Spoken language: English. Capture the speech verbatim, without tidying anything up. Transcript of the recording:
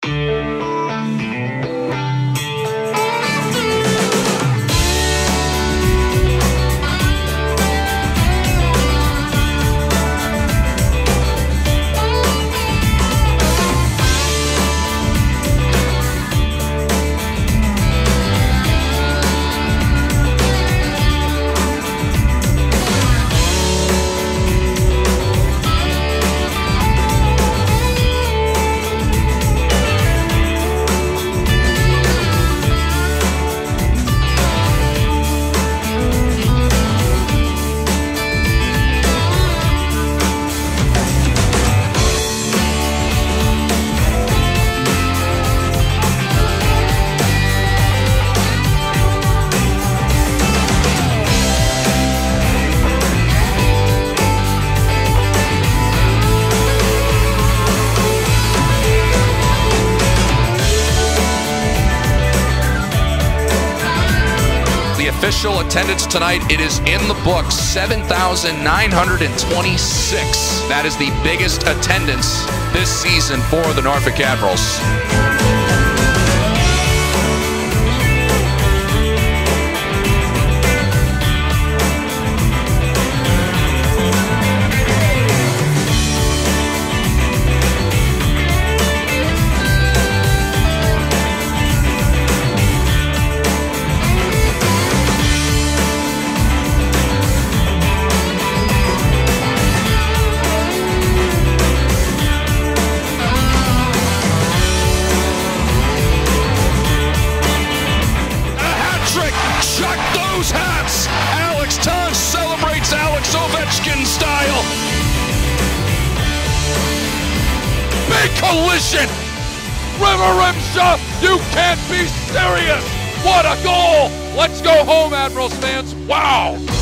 Official attendance tonight, it is in the books, seven thousand nine hundred twenty-six. That is the biggest attendance this season for the Norfolk Admirals. Chuck those hats! Alex Tonge celebrates Alex Ovechkin style. Big collision! River Rimshaw, you can't be serious! What a goal! Let's go home, Admirals fans. Wow!